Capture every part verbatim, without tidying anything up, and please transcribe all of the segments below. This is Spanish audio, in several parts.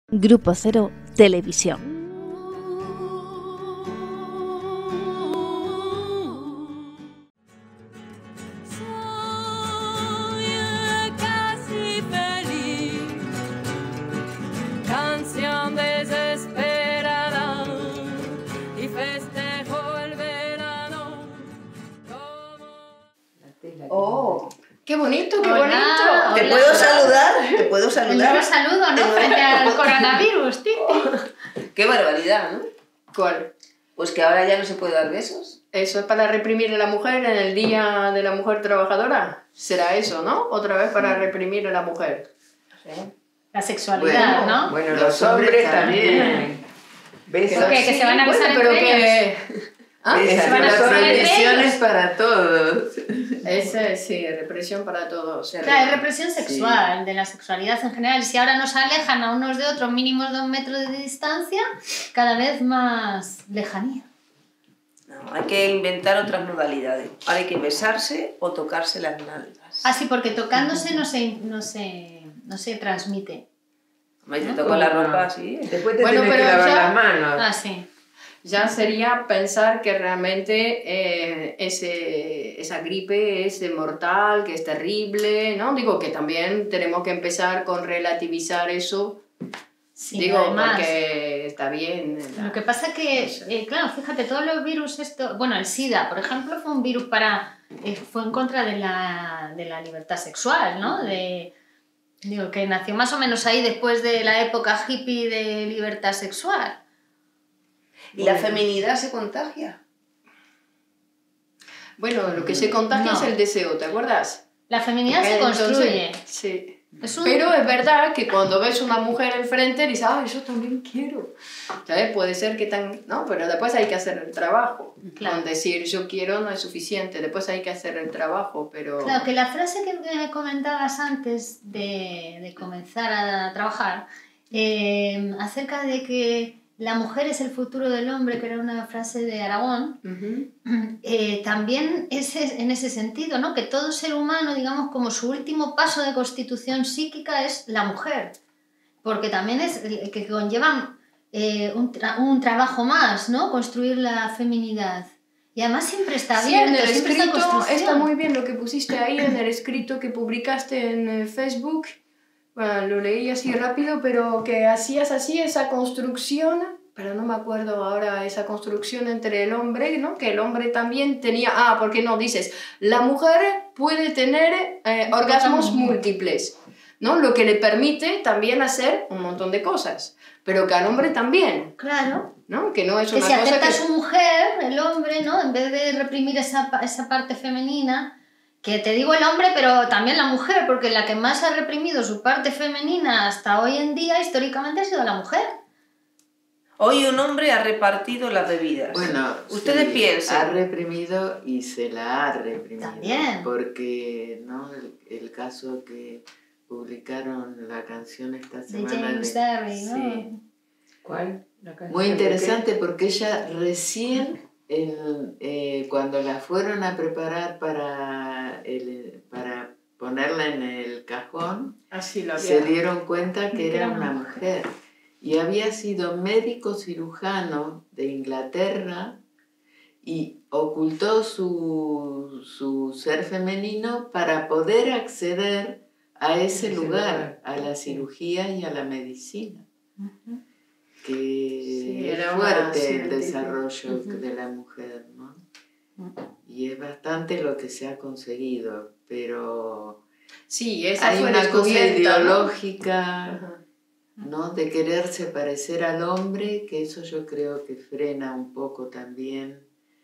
Grupo Cero Televisión. ¡Oh! ¡Qué bonito, qué Hola, bonito! hola. ¿Te puedo saludar? ¿Te puedo saludar? Un saludo, ¿no? Frente al coronavirus, Titi. ¡Qué barbaridad!, ¿no? ¿Cuál? Pues que ahora ya no se puede dar besos. ¿Eso es para reprimir a la mujer en el Día de la Mujer Trabajadora? Será eso, ¿no? Otra vez para reprimir a la mujer. Sí. La sexualidad, Bueno, ¿no? Bueno, los hombres también. Besos. ¿Qué? ¿Que se van a besar Bueno, pero entre que... ¿Ah? Esas ¿Se van a las besar entre prohibiciones ellos? para todos. Ese, sí, represión para todos. Claro, es represión sexual, de la sexualidad en general. Si ahora nos alejan a unos de otros mínimos de un metro de distancia, cada vez más lejanía. No, hay que inventar otras modalidades. Ahora hay que besarse o tocarse las nalgas. Ah, sí, porque tocándose no se, no se, no se transmite. Me te toco la ropa así. Después te Bueno, tienes que pero lavar ya- las manos. Ah, sí. Ya sería pensar que realmente eh, ese, esa gripe es mortal, que es terrible, ¿no? Digo que también tenemos que empezar con relativizar eso. Sí, Digo, además, porque está bien. la- lo que pasa que, eh, claro, fíjate, todos los virus, esto, bueno, el SIDA, por ejemplo, fue un virus para, eh, fue en contra de la, de la libertad sexual, ¿no? De, digo, que nació más o menos ahí después de la época hippie de libertad sexual. ¿Y la feminidad se contagia? Bueno, lo que se contagia No. es el deseo, ¿te acuerdas? La feminidad se Entonces, construye. Sí. Es un- Pero es verdad que cuando ves una mujer enfrente dices, ah, yo también quiero. ¿Sabes? Puede ser que tan... No, pero después hay que hacer el trabajo. Claro. Con decir yo quiero no es suficiente, después hay que hacer el trabajo, pero... Claro, que la frase que me comentabas antes de, de comenzar a trabajar, eh, acerca de que la mujer es el futuro del hombre, que era una frase de Aragón, Ujú. eh, también es es- en ese sentido, ¿no? Que todo ser humano, digamos, como su último paso de constitución psíquica es la mujer, porque también es el que conlleva eh, un, tra- un trabajo más, ¿no? Construir la feminidad. Y además siempre está Sí, abierto, en el siempre está en escrito construcción. está muy bien lo que pusiste ahí en el escrito que publicaste en eh, Facebook. Bueno, lo leí así rápido, pero que hacías así esa construcción, pero no me acuerdo ahora esa construcción entre el hombre, ¿no? Que el hombre también tenía, ah, ¿por qué no dices? La mujer puede tener eh, orgasmos múltiples, ¿no? Lo que le permite también hacer un montón de cosas, pero que al hombre también, Claro. ¿no? Que no es Que una si cosa acepta que... a su mujer, el hombre, ¿no? En vez de reprimir esa, pa- esa parte femenina, que te digo el hombre, pero también la mujer, porque la que más ha reprimido su parte femenina hasta hoy en día, históricamente, ha sido la mujer. Hoy un hombre ha repartido las bebidas. Bueno, Ustedes sí, piensen. ha reprimido y se la ha reprimido. También. Porque, ¿no? El, el caso que publicaron la canción esta De semana. James de- Derry, ¿no? Sí. ¿Cuál? La canción Muy de interesante porque ella recién, el, eh, cuando la fueron a preparar para, el, para ponerla en el cajón, Así lo se había... dieron cuenta que era una mujer. Y había sido médico cirujano de Inglaterra y ocultó su, su ser femenino para poder acceder a ese Ese lugar, lugar, a la sí. cirugía y a la medicina. Ujú. Que Sí, es era una fuerte el científica. desarrollo Ujú. de la mujer, ¿no? Ujú. Y es bastante lo que se ha conseguido, pero Sí, esa hay fue una cosa descubierta, ¿no? ideológica, Ajá. ¿no? De quererse parecer al hombre, que eso yo creo que frena un poco también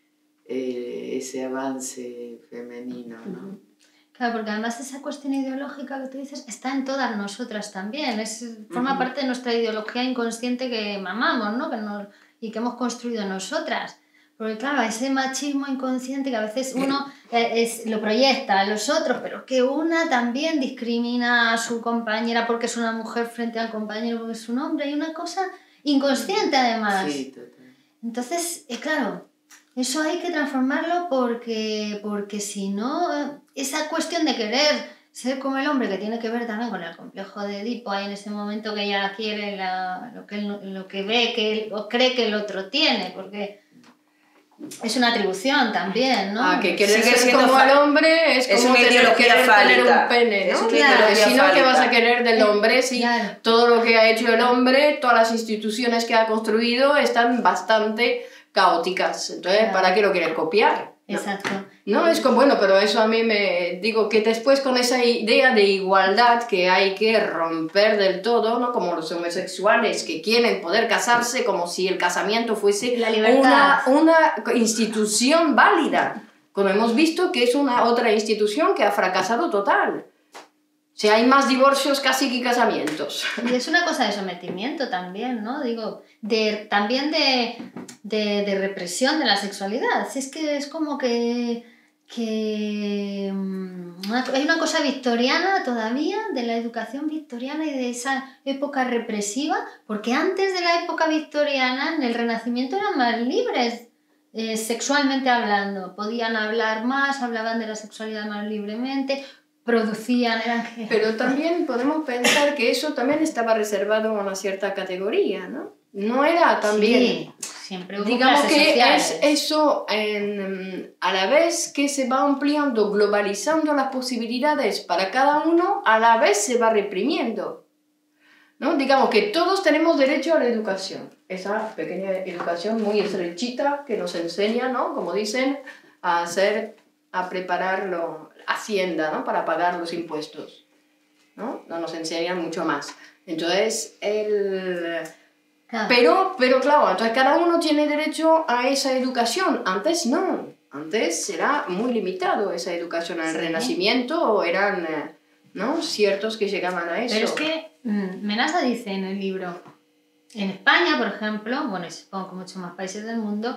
eh, ese avance femenino, ¿no? Claro, porque además esa cuestión ideológica que tú dices está en todas nosotras también. Es, forma Ujú. parte de nuestra ideología inconsciente que mamamos, ¿no? Que nos, y que hemos construido nosotras. Porque claro, ese machismo inconsciente que a veces uno eh, es, lo proyecta a los otros, pero que una también discrimina a su compañera porque es una mujer frente al compañero porque es un hombre. Hay una cosa inconsciente además. Sí, total. Entonces, eh, claro, eso hay que transformarlo porque, porque si no, eh, esa cuestión de querer ser como el hombre, que tiene que ver también con el complejo de Edipo, ahí en ese momento que ella quiere la, lo, que él, lo que ve que él, o cree que el otro tiene, porque es una atribución también, ¿no? Ah, que querer Sigue ser siendo como fa- el hombre es es como una tener, ideología querer fálica. tener un pene, Es ¿no? una Claro, ideología Si no, ¿qué fálica. vas a querer del hombre si Claro. todo lo que ha hecho el hombre, todas las instituciones que ha construido están bastante caóticas? Entonces, Claro. ¿para qué lo quieres copiar? No. Exacto. No, es como, bueno, pero eso a mí me... Digo que después con esa idea de igualdad que hay que romper del todo, ¿no? Como los homosexuales que quieren poder casarse como si el casamiento fuese La libertad. una, una institución válida. Como hemos visto que es una otra institución que ha fracasado total. O sea, hay más divorcios casi que casamientos. Y es una cosa de sometimiento también, ¿no? Digo, de, también de, de, de represión de la sexualidad. Si es que es como que, que mm, una- hay una cosa victoriana todavía, de la educación victoriana y de esa época represiva, porque antes de la época victoriana, en el Renacimiento eran más libres, eh, sexualmente hablando. Podían hablar más, hablaban de la sexualidad más libremente, producían, eran... Pero también podemos pensar que eso también estaba reservado a una cierta categoría, ¿no? No era también... Sí, siempre hubo Digamos clases que sociales. es eso, en, a la vez que se va ampliando, globalizando las posibilidades para cada uno, a la vez se va reprimiendo, ¿no? Digamos que todos tenemos derecho a la educación, esa pequeña educación muy estrechita que nos enseña, ¿no? Como dicen, a hacer, a prepararlo, Hacienda, ¿no? Para pagar los impuestos, ¿no? No nos enseñan mucho más. Entonces, el... Claro. Pero, pero claro, entonces cada uno tiene derecho a esa educación. Antes no, antes era muy limitado esa educación. En el Sí. Renacimiento eran, eh, ¿no? Ciertos que llegaban a eso. Pero es que mm, Menasa dice en el libro, en España, por ejemplo, bueno, y supongo que muchos más países del mundo,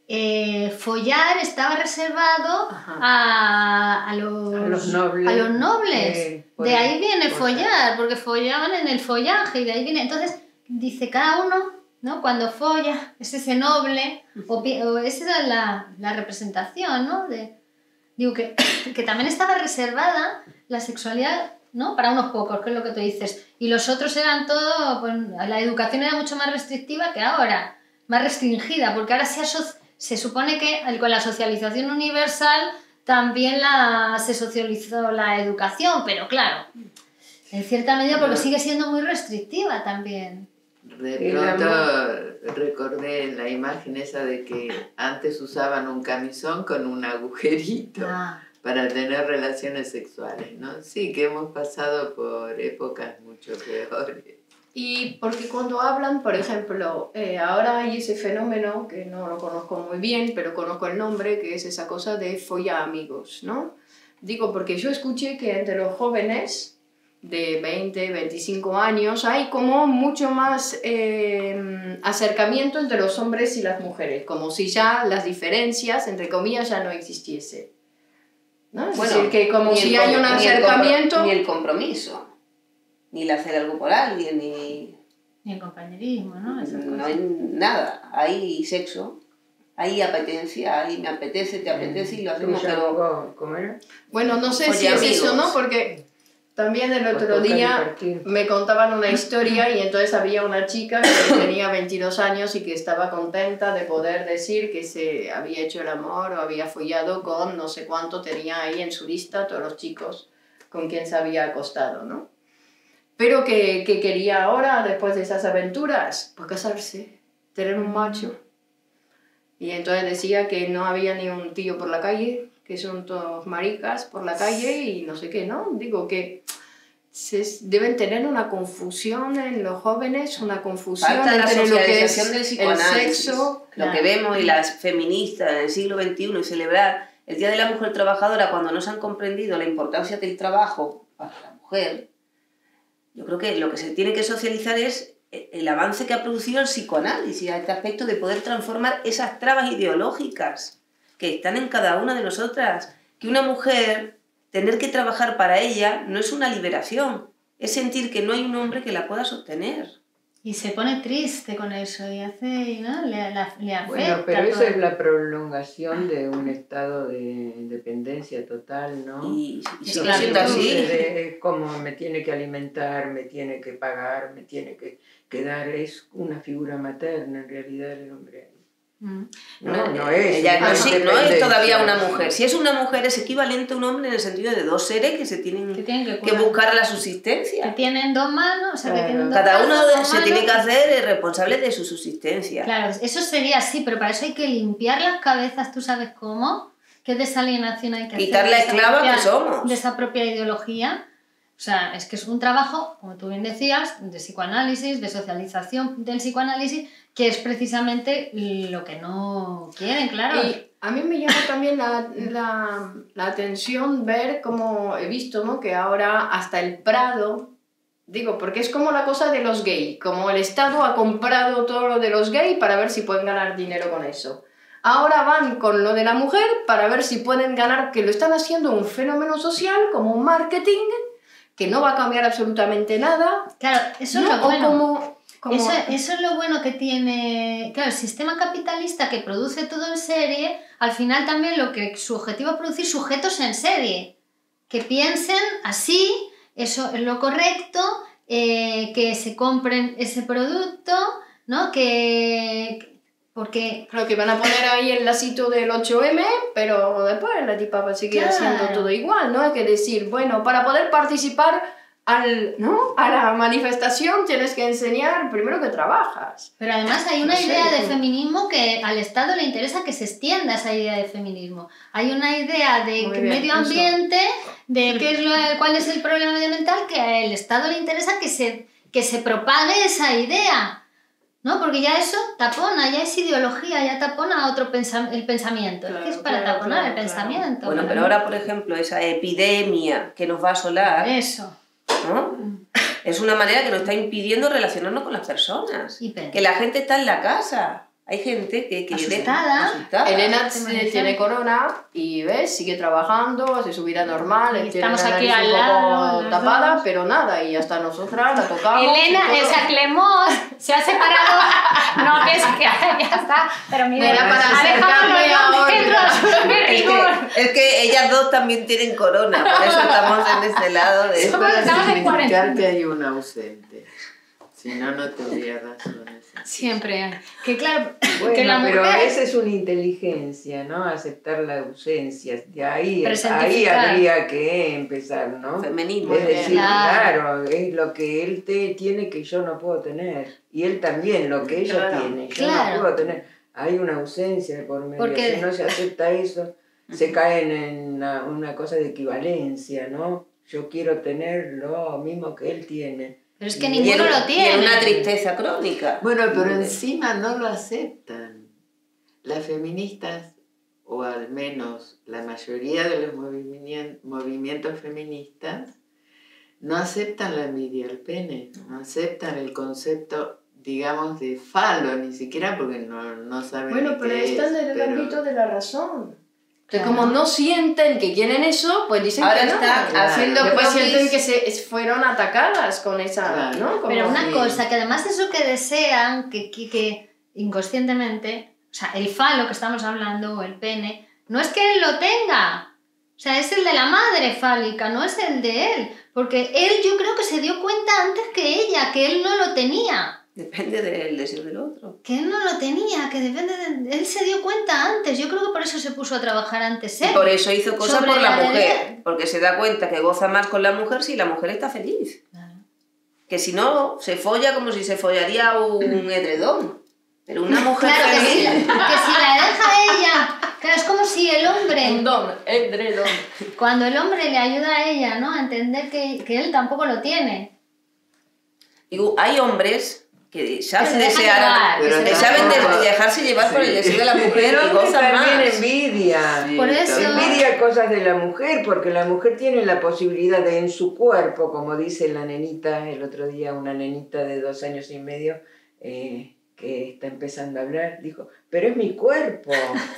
eh, follar estaba reservado Ajá. a, a, los, A los nobles. a los nobles. Eh, por de ahí el- viene por- follar, porque follaban en el follaje y de ahí viene. Entonces, dice cada uno, ¿no? Cuando folla, es ese noble, o, pi- o esa era la, la representación, ¿no? De, digo que, que también estaba reservada la sexualidad, ¿no? Para unos pocos, que es lo que tú dices. Y los otros eran todo, pues, la educación era mucho más restrictiva que ahora, más restringida, porque ahora se, aso- se supone que con la socialización universal también la, se socializó la educación, pero claro, en cierta medida porque sigue siendo muy restrictiva también. De Y la pronto recordé la imagen esa de que antes usaban un camisón con un agujerito Ah, para tener relaciones sexuales, ¿no? Sí, que hemos pasado por épocas mucho peores. Y porque cuando hablan, por ejemplo, eh, ahora hay ese fenómeno que no lo conozco muy bien, pero conozco el nombre, que es esa cosa de folla amigos, ¿no? Digo, porque yo escuché que entre los jóvenes de veinte, veinticinco años hay como mucho más eh, acercamiento entre los hombres y las mujeres, como si ya las diferencias, entre comillas, ya no existiese, ¿no? Es decir, que como ni el si hay com- un ni el compro- acercamiento... Ni el compromiso, ni el hacer algo por alguien, ni... y el compañerismo, ¿no? Esas No cosas. hay nada. Hay sexo, hay apetencia, hay me apetece, te apetece y lo hacemos, ¿Cómo se pero... llamó? ¿Cómo era? Bueno, no sé Oye, si es eso, amigos. ¿no? Porque también el otro Pues toca día repartir. me contaban una historia y entonces había una chica que tenía veintidós años y que estaba contenta de poder decir que se había hecho el amor o había follado con no sé cuánto tenía ahí en su lista todos los chicos con quien se había acostado, ¿no? Pero que, que quería ahora, después de esas aventuras, pues casarse, tener un macho. Y entonces decía que no había ni un tío por la calle, que son todos maricas por la calle y no sé qué, ¿no? Digo que se, deben tener una confusión en los jóvenes, una confusión Falta la entre lo que es socialización del el psicoanálisis. sexo. Lo que Claro. vemos y las feministas en el siglo veintiuno y celebrar el Día de la Mujer Trabajadora cuando no se han comprendido la importancia del trabajo para la mujer, yo creo que lo que se tiene que socializar es el avance que ha producido el psicoanálisis a este aspecto de poder transformar esas trabas ideológicas que están en cada una de nosotras. Que una mujer, tener que trabajar para ella, no es una liberación, es sentir que no hay un hombre que la pueda sostener. Y se pone triste con eso y hace, ¿no? Le, la, le afecta. Bueno, pero eso todo. es la prolongación de un estado de dependencia total, ¿no? Y, y Eso sigue siendo así. De cómo me tiene que alimentar, me tiene que pagar, me tiene que, que dar. Es una figura materna en realidad el hombre. Mm. No, no es. Ella no, una sí, no es dependencia. todavía una mujer. Si es una mujer es equivalente a un hombre en el sentido de dos seres que se tienen Que tienen que que cuidar. buscar la Que subsistencia. tienen dos manos, o sea, que Claro. tienen dos Cada uno brazos, dos se manos. tiene que hacer responsable de su subsistencia. Claro, eso sería así, pero para eso hay que limpiar las cabezas, ¿tú sabes cómo? ¿Qué desalienación hay que hacer? Quitar la de esa esclava propia- que somos. De esa propia ideología. O sea, es que es un trabajo, como tú bien decías, de psicoanálisis, de socialización del psicoanálisis, que es precisamente lo que no quieren, claro. Y a mí me llama también la, la, la atención ver cómo he visto, ¿no? Que ahora hasta el Prado, digo, porque es como la cosa de los gays, como el Estado ha comprado todo lo de los gays para ver si pueden ganar dinero con eso. Ahora van con lo de la mujer para ver si pueden ganar, que lo están haciendo un fenómeno social, como un marketing, que no va a cambiar absolutamente nada. Claro, eso ¿no? es lo bueno. O como, como... Eso, eso es lo bueno que tiene, claro, el sistema capitalista que produce todo en serie, al final también lo que su objetivo es producir sujetos en serie, que piensen así, eso es lo correcto, eh, que se compren ese producto, ¿no? Que, porque... Creo que van a poner ahí el lacito del ocho eme, pero después la tipa va a seguir Claro. haciendo todo igual, ¿no? Hay que decir, bueno, para poder participar al, ¿no? a la manifestación tienes que enseñar primero que trabajas. Pero además hay una No sé, idea de ¿cómo? feminismo que al Estado le interesa que se extienda esa idea de feminismo. Hay una idea de Muy que bien, medio eso. ambiente, de qué es lo, cuál es el problema medioambiental, que al Estado le interesa que se, que se propague esa idea. ¿No? Porque ya eso tapona, ya es ideología, ya tapona otro pensa el pensamiento. Claro, es que es para claro, taponar claro, el claro. pensamiento. Bueno, pero ahora, por ejemplo, esa epidemia que nos va a asolar, Eso. ¿no? Es una manera que nos está impidiendo relacionarnos con las personas. Y pena. Que la gente está en la casa. Hay gente que... que Asustada. asustada. Elena te se- manejan. tiene corona y ves, sigue trabajando, hace su vida normal, Y él tiene estamos la aquí nariz al un lado, poco los tapada, dos. pero nada, y hasta nosotras la tocamos. y Elena, todo. o sea, Clemós se ha separado. No, que es que ya está. Pero mira, Era para ha dejado acercarme los dos ahora. metros de Es rigor. que, es que ellas dos también tienen corona, por eso estamos en este lado de... Es para Estamos en significar cuarentena. que hay un ausente. Si no, no tendría razones. Siempre hay. Que claro, Bueno, que la pero mujer... esa es una inteligencia, ¿no? Aceptar la ausencia. De ahí, ahí Presentificar. habría que empezar, ¿no? Feminismo. Es decir, Claro. claro, es lo que él te, tiene que yo no puedo tener. Y él también, lo que ella Claro. tiene, yo Claro. no puedo tener. Hay una ausencia por medio. Porque- Si no se acepta eso, se caen en una, una cosa de equivalencia, ¿no? Yo quiero tener lo mismo que él tiene. Pero es que Y Y en, ninguno lo y en tiene. una tristeza crónica. Bueno, pero encima no lo aceptan. Las feministas, o al menos la mayoría de los movimien- movimientos feministas, no aceptan la envidia al pene, no aceptan el concepto, digamos, de falo, ni siquiera porque no, no saben Bueno, ni pero qué están es, en el pero- ámbito de la razón. Que Claro. como no sienten que quieren eso, pues dicen Ahora que no. están Claro. haciendo Después croquis. sienten que se fueron atacadas con esa, Claro. ¿no? Como- Pero una Sí. cosa, que además eso que desean, que, que, que inconscientemente, o sea, el falo que estamos hablando, o el pene, no es que él lo tenga. O sea, es el de la madre fálica, no es el de él. Porque él yo creo que se dio cuenta antes que ella, que él no lo tenía. Depende del deseo del otro. Que él no lo tenía, que depende de... Él se dio cuenta antes. Yo creo que por eso se puso a trabajar antes Y él. por eso hizo cosas Sobre por la la de mujer. él. Porque se da cuenta que goza más con la mujer si la mujer está feliz. Claro. Que si no, se folla como si se follaría un edredón. Pero una mujer Claro, que si, feliz... que si la deja ella... Claro, es como si el hombre... Un don, edredón. Cuando el hombre le ayuda a ella, ¿no? A entender que, que él tampoco lo tiene. Digo, hay hombres que saben Que se dejan desear, llevar, que se que dejan saben de- llevar. dejarse llevar por el Sí. deseo de la mujer Pero y hombre gozan también más. envidia. Sí, Por eso- también. Envidia cosas de la mujer, porque la mujer tiene la posibilidad de en su cuerpo, como dice la nenita el otro día, una nenita de dos años y medio, eh, que está empezando a hablar, dijo, pero es mi cuerpo.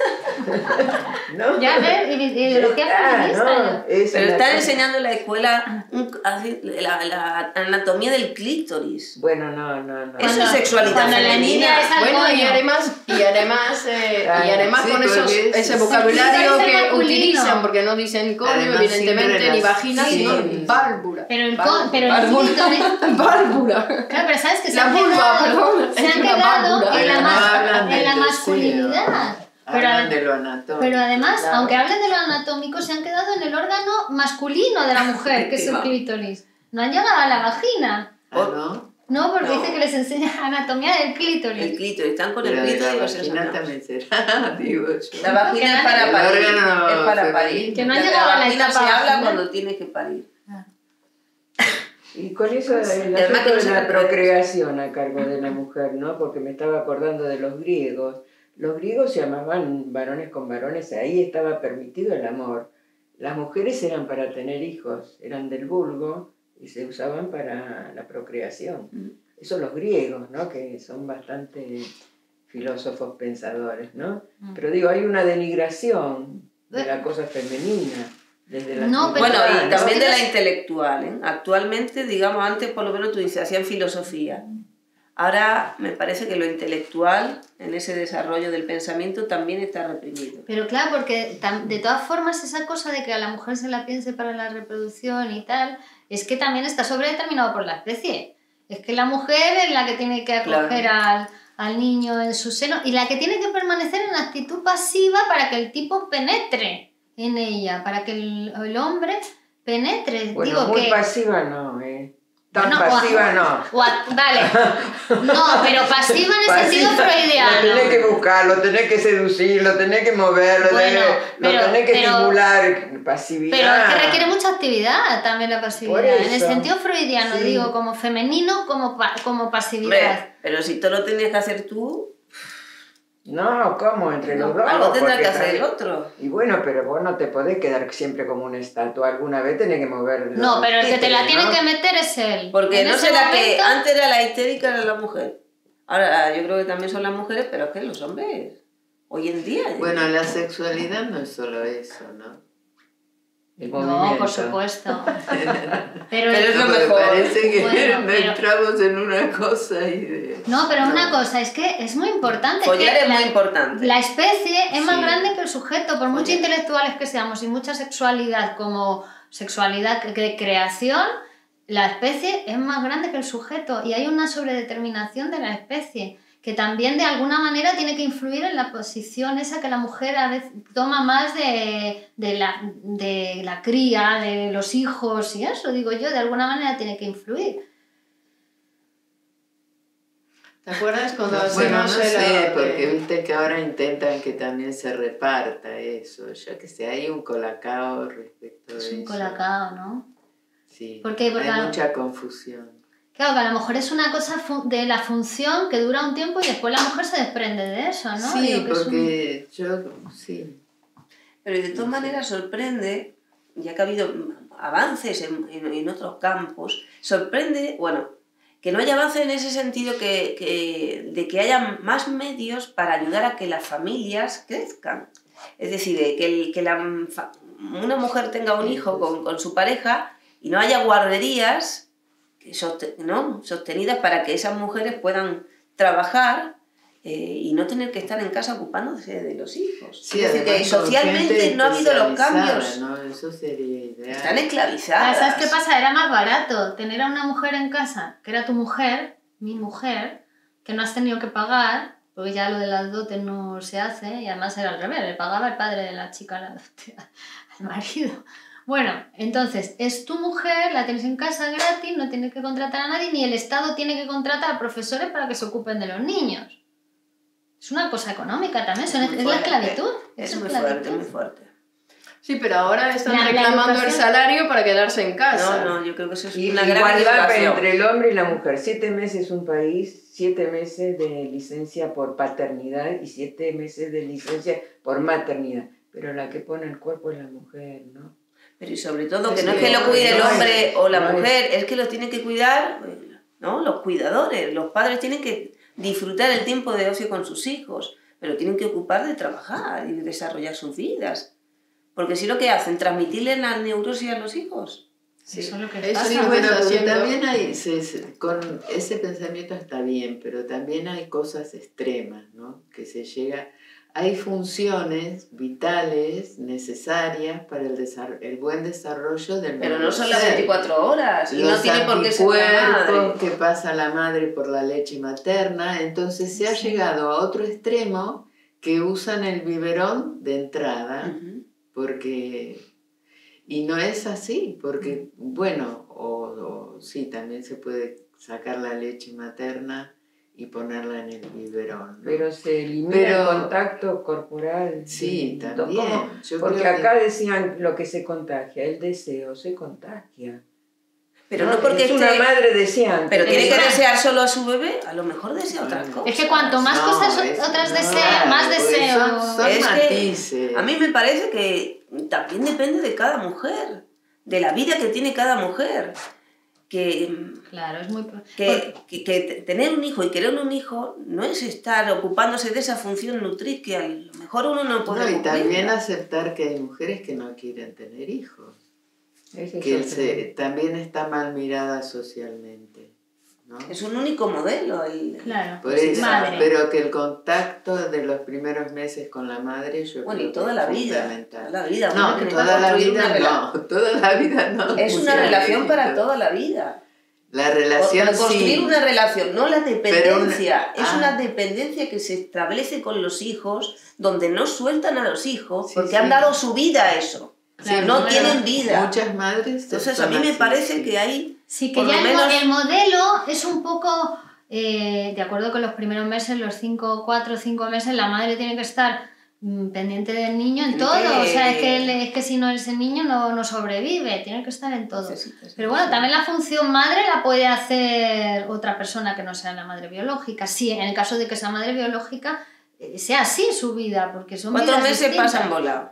¿No? Ya ves, ideología feminista. ¿no? Pero están cosa... enseñando en la escuela un, la, la anatomía del clítoris. Bueno, no, no, no. Eso es sexualidad cuando la femenina. niña es al Bueno, y coño. además, y además, eh, Ay, y además sí, con esos, porque ese es- vocabulario Sí, sí, que masculino. utilizan, porque no dicen coño, Además, evidentemente, sin ni vagina, relación. sino Sí. válvula. Pero el, Válvula. con, pero el Válvula. clítoris... Válvula. Claro, pero sabes que se La han vulva, quedado, perdón, se es han una quedado válvula. en la, Pero no mas- hablan en del la deseo. masculinidad. Pero, Hablan de lo anatómico. pero además, Claro. aunque hablen de lo anatómico, se han quedado en el órgano masculino de la mujer, que es el clítoris. No han llegado a la vagina. Ah, ¿no? No, porque No. dice que les enseña anatomía del El clítoris. clítoris, están con Pero el de clítoris la y los vagina sesos. también será, digo yo. La vagina es para El parir. órgano Es para femenino. parir. Que no ha La- llegado a la vagina etapa se habla vaginal. cuando tienes que parir. Y con eso el además asunto que no de se la reproduce. procreación a cargo de la mujer, ¿no? Porque me estaba acordando de los griegos. Los griegos se llamaban varones con varones, ahí estaba permitido el amor. Las mujeres eran para tener hijos, eran del vulgo y se usaban para la procreación. Mm. Eso los griegos, ¿no? Que son bastante filósofos pensadores, ¿no? Mm. Pero digo, hay una denigración de la cosa femenina desde la No, pero- Bueno, y antigüedad, ¿no? también de es la que no- intelectual, ¿eh? Actualmente, digamos, antes por lo menos tú dices, hacían filosofía. Ahora me parece que lo intelectual, en ese desarrollo del pensamiento, también está reprimido. Pero claro, porque tam- de todas formas esa cosa de que a la mujer se la piense para la reproducción y tal, es que también está sobredeterminado por la especie. Es que la mujer es la que tiene que acoger Claro. al, al niño en su seno y la que tiene que permanecer en actitud pasiva para que el tipo penetre en ella, para que el, el hombre penetre. Bueno, Digo muy que... pasiva no, ¿eh? Tan Bueno, o a- pasiva no. o a- vale. No, pero pasiva en el Pasiva, sentido Lo freudiano. tenés que buscar, lo tenés que seducir, lo tenés que mover, lo, Bueno, tenés, lo pero- tenés que pero- estimular, pasividad. Pero es que requiere mucha actividad también la pasividad. Por En el eso. sentido freudiano, Sí. digo, como femenino, como, pa- como pasividad. Hombre, pero si todo lo tienes que hacer tú, No, ¿cómo? Entre los dos. algo tendrá porque que hacer el también- otro. Y bueno, pero vos no te podés quedar siempre como una estatua. Alguna vez tenés que mover. los No, pero el que te la títeres, tiene ¿no? que meter es él. Porque En no ese será que momento- antes era la histérica, era la mujer. Ahora yo creo que también son las mujeres, pero es que los hombres, hoy en día... Bueno, la sexualidad no es solo eso, ¿no? El No, movimiento. por supuesto. Pero, Pero es lo Porque mejor. parece que Bueno, pero- entramos en una cosa y de... No, pero No. una cosa, es que es muy importante. Follar que es la, muy importante. la especie es más Sí. grande que el sujeto, por mucho Follar. intelectuales que seamos y mucha sexualidad como sexualidad de creación, la especie es más grande que el sujeto y hay una sobredeterminación de la especie que también de alguna manera tiene que influir en la posición esa que la mujer a veces toma más de, de, la, de la cría, de los hijos y eso, digo yo, de alguna manera tiene que influir. ¿Te acuerdas cuando Bueno, no hacemos el- sé, porque viste que ahora intentan que también se reparta eso. Yo que sé, hay un colacao respecto de Es un eso. colacao, ¿no? Sí, ¿Por qué? Porque hay a- mucha confusión. Claro, que a lo mejor es una cosa fu- de la función que dura un tiempo y después la mujer se desprende de eso, ¿no? Sí, Digo que es un- porque yo, sí. Pero de todas maneras sorprende, ya que ha habido avances en, en, en otros campos, sorprende, bueno, que no haya avances en ese sentido que, que, de que haya más medios para ayudar a que las familias crezcan. Es decir, eh, que, el, que la, fa- una mujer tenga un hijo con, con su pareja y no haya guarderías que soste- ¿no? sostenidas para que esas mujeres puedan trabajar eh, y no tener que estar en casa ocupándose de los hijos. Sí, es decir, que además con socialmente gente no ha habido los especializada, cambios. ¿no? Eso sería ideal. Están Ah, esclavizadas. ¿sabes qué pasa? Era más barato tener a una mujer en casa, que era tu mujer, mi mujer, que no has tenido que pagar, porque ya lo de las dotes no se hace, y además era al revés, le pagaba el padre de la chica la dote al marido. Bueno, entonces, es tu mujer, la tienes en casa gratis, no tienes que contratar a nadie, ni el Estado tiene que contratar a profesores para que se ocupen de los niños. Es una cosa económica también, son- muy es, la fuerte. esclavitud. Es la muy esclavitud. fuerte, muy fuerte. Sí, pero ahora están La- la reclamando el educación- salario para quedarse en casa. No, no, yo creo que eso es Y una gran igualdad equivocación. entre el hombre y la mujer. Siete meses un país, siete meses de licencia por paternidad y siete meses de licencia por maternidad. Pero la que pone el cuerpo es la mujer, ¿no? Pero y sobre todo que Es no es que que lo cuide el no es- hombre o la no es- mujer, es que lo tienen que cuidar, ¿no? Los cuidadores, los padres tienen que disfrutar el tiempo de ocio con sus hijos, pero tienen que ocupar de trabajar y de desarrollar sus vidas. Porque si lo que hacen, transmitirle la neurosis a los hijos. Sí. Eso es lo que Eso pasa. sí, Sí, bueno, está porque haciendo. también hay, se- se- con ese pensamiento está bien, pero también hay cosas extremas, ¿no? Que se llega, hay funciones vitales necesarias para el, desar- el buen desarrollo del Pero no nuevo son las ser. veinticuatro horas y Los no tiene por qué ser la anticuerpos madre. que pasa la madre por la leche materna, entonces se ha Sí. llegado a otro extremo que usan el biberón de entrada, Ujú. porque... Y no es así, porque, bueno, o, o sí, también se puede sacar la leche materna y ponerla en el biberón, ¿no? Pero se elimina Pero- el contacto corporal. Sí, de- también. ¿Cómo? Yo Porque creo que- acá decían lo que se contagia, el deseo se contagia. Pero no porque es una esté- madre deseante. Pero tiene que Claro. desear solo a su bebé, a lo mejor desea otras cosas. Es que cuanto más No, cosas es- otras no, desea, más porque deseo. Son, son Es que matices. a mí me parece que también depende de cada mujer, de la vida que tiene cada mujer. Que, Claro, es muy... que, que, que tener un hijo y querer un hijo no es estar ocupándose de esa función nutriz que a lo mejor uno no puede No, y cumplir. también aceptar que hay mujeres que no quieren tener hijos, Ese es que otro. se- también está mal mirada socialmente, ¿no? Es un único modelo. El, Claro, Por eso, madre. pero que el contacto de los primeros meses con la madre, yo Bueno, creo y toda que la es vida. fundamental. Toda la vida. No, uno tiene que toda la construir una vida rela- no, toda la vida no. Es una funciona relación para distinto. toda la vida. La relación Pero construir sí. una relación, no la dependencia. Pero una- es ah. una dependencia que se establece con los hijos, donde no sueltan a los hijos, Sí, porque sí. han dado su vida a eso. Claro, no claro. tienen vida. Muchas madres. Entonces a son mí me así, parece sí. que hay... Sí, que por ya lo el, mo- menos- el modelo es un poco, eh, de acuerdo con los primeros meses, los cinco, cuatro o cinco meses, la madre tiene que estar mm, pendiente del niño en Tiene todo. que- O sea, es que, él- es que si no ese niño no, no sobrevive, tiene que estar en todo. Necesitas- Pero bueno, también la función madre la puede hacer otra persona que no sea la madre biológica. Sí, en el caso de que esa madre biológica eh, sea así su vida, porque son Cuatro vidas meses distintas. pasan volado.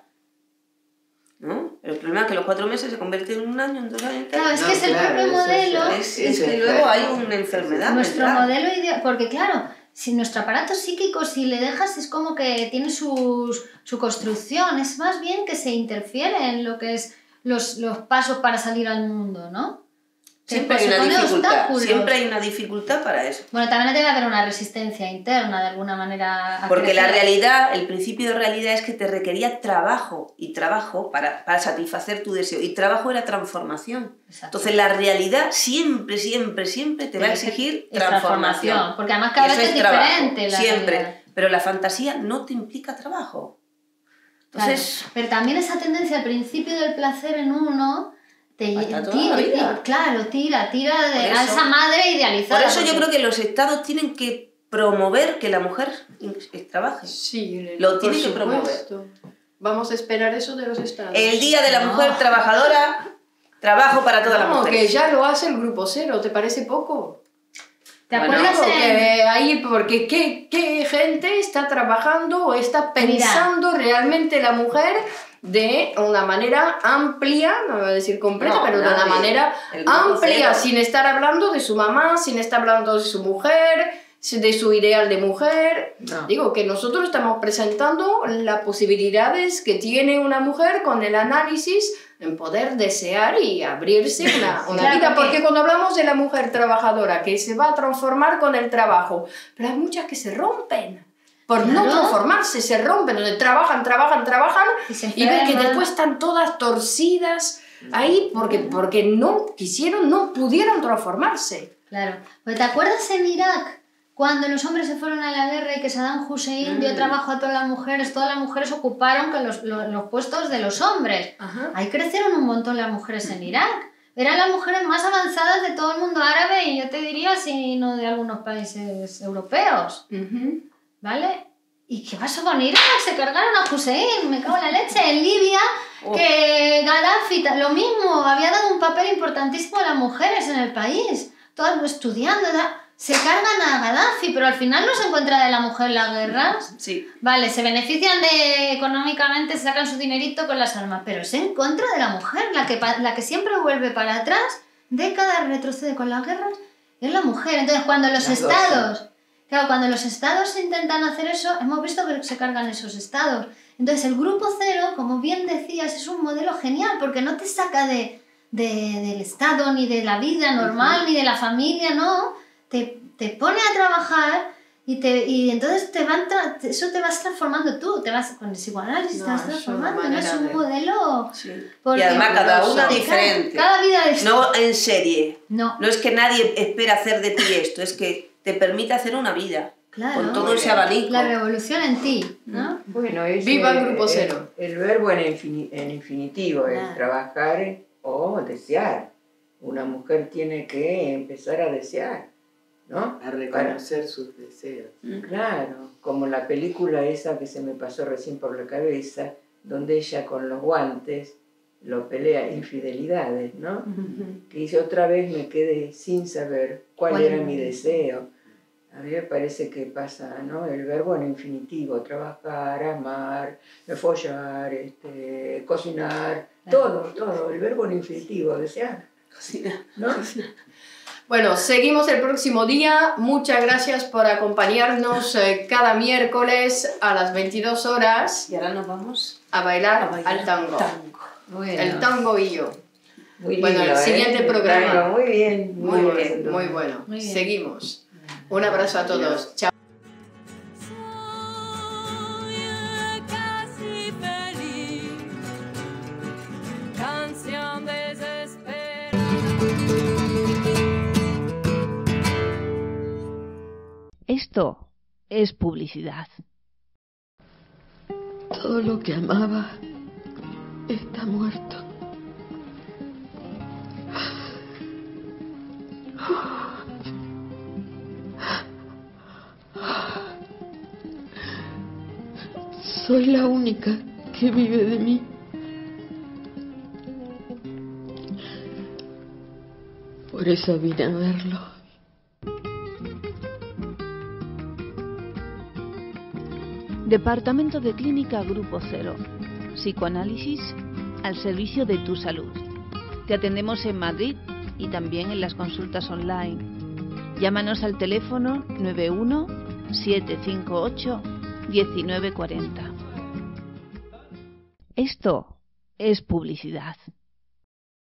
¿No? El problema es que los cuatro meses se convierten en un año, en dos años. en tres. Claro, es No, que es el claro, propio eso es- modelo. Es, Eso es que es luego verdad. hay una enfermedad. Nuestro mental. modelo ideal, porque claro, si nuestro aparato psíquico, si le dejas, es como que tiene sus, su construcción, es más bien que se interfiere en lo que es los, los pasos para salir al mundo, ¿no? Siempre Se hay una pone dificultad. obstáculos. Siempre hay una dificultad para eso. Bueno, también debe haber una resistencia interna de alguna manera. a Porque la crecer. realidad, el principio de realidad es que te requería trabajo y trabajo para, para satisfacer tu deseo. Y trabajo era transformación. Exacto. Entonces la realidad siempre, siempre, siempre te va a exigir Es transformación. Porque además cada Y vez eso es, trabajo, diferente la siempre. realidad. Pero la fantasía no te implica trabajo. Entonces, Claro, pero también esa tendencia al principio del placer en uno te Hasta toda tira, la vida. tira- claro, tira, tira de, Por a eso- esa madre idealizada. por eso yo porque- creo que los estados tienen que promover que la mujer in- trabaje. Sí, Lo por tiene que promover. supuesto. Vamos a esperar eso de los estados. El Día de la No. Mujer Trabajadora, trabajo para todas las No, mujeres. que ya lo hace el Grupo Cero, ¿te parece poco? ¿Te Bueno, acuerdas en- Porque ahí, porque ¿qué, qué gente está trabajando o está pensando realmente la mujer de una manera amplia, no voy a decir completa, No, pero de nadie. una manera El Grupo amplia, Cero. sin estar hablando de su mamá, sin estar hablando de su mujer, de su ideal de mujer? No. Digo que nosotros estamos presentando las posibilidades que tiene una mujer con el análisis en poder desear y abrirse una, una Claro, vida. porque- Porque cuando hablamos de la mujer trabajadora que se va a transformar con el trabajo, pero hay muchas que se rompen. Por no Claro. transformarse, se rompen, donde trabajan, trabajan, trabajan Y se y ven que enferman. después están todas torcidas ahí porque, porque no quisieron, no pudieron transformarse. Claro. Pues ¿te acuerdas en Irak? Cuando los hombres se fueron a la guerra y que Saddam Hussein Mm. dio trabajo a todas las mujeres, todas las mujeres ocuparon con los, los, los puestos de los hombres. Ajá. Ahí crecieron un montón las mujeres en Irak. Eran las mujeres más avanzadas de todo el mundo árabe y yo te diría, si no de algunos países europeos. Ujú. ¿Vale? ¿Y qué pasó con Irak? Se cargaron a Hussein, me cago en la leche. En Libia, Oh. que Gaddafi, ta- lo mismo, había dado un papel importantísimo a las mujeres en el país. Todas estudiando, da- se cargan a Gaddafi, pero al final no se encuentra de la mujer las guerras. Sí. Vale, se benefician de económicamente, se sacan su dinerito con las armas, pero es en contra de la mujer, la que, pa- la que siempre vuelve para atrás, décadas retrocede con las guerras, es la mujer. Entonces, cuando los Las dos, estados Claro, cuando los estados intentan hacer eso, hemos visto que se cargan esos estados. Entonces el grupo cero, como bien decías, es un modelo genial porque no te saca de, de, del estado, ni de la vida normal, uh-huh. ni de la familia, no. Te, te pone a trabajar y, te, y entonces te van tra- eso te vas transformando tú, te vas con psicoanálisis, no, te vas transformando, no es un de... modelo... Sí. Y además cada una diferente. Cada, cada vida es... No en serie. No. No es que nadie espera hacer de ti esto, es que te permite hacer una vida. Claro, con todo ese abanico. La revolución en ti, ¿no? Bueno, es Viva el el grupo cero. El, el verbo en, infin, en infinitivo, claro. es trabajar o desear. Una mujer tiene que empezar a desear, ¿no? A reconocer Para, sus deseos. Claro, como la película esa que se me pasó recién por la cabeza, donde ella con los guantes lo pelea, infidelidades, ¿no? Uh-huh. Que dice, otra vez me quedé sin saber cuál, cuál era mi deseo. A mí me parece que pasa, ¿no? El verbo en infinitivo, trabajar, amar, follar, este, cocinar, todo, todo, el verbo en infinitivo, desear. Cocinar, ¿no? Bueno, seguimos el próximo día. Muchas gracias por acompañarnos eh, cada miércoles a las veintidós horas. Y ahora nos vamos a bailar, a bailar al tango. tango. Bueno. El tango y yo. Muy bueno, lindo, el siguiente ¿eh? programa. Tango, muy bien, muy, muy bien, bien, muy bueno. Muy bien. Seguimos. Un abrazo a todos. Chao. Soy casi feliz, canción desesperada. Esto es publicidad. Todo lo que amaba está muerto. Soy la única que vive de mí. Por eso vine a verlo. Departamento de Clínica Grupo Cero. Psicoanálisis al servicio de tu salud. Te atendemos en Madrid y también en las consultas online. Llámanos al teléfono nueve uno siete cinco ocho diecinueve cuarenta. Esto es publicidad.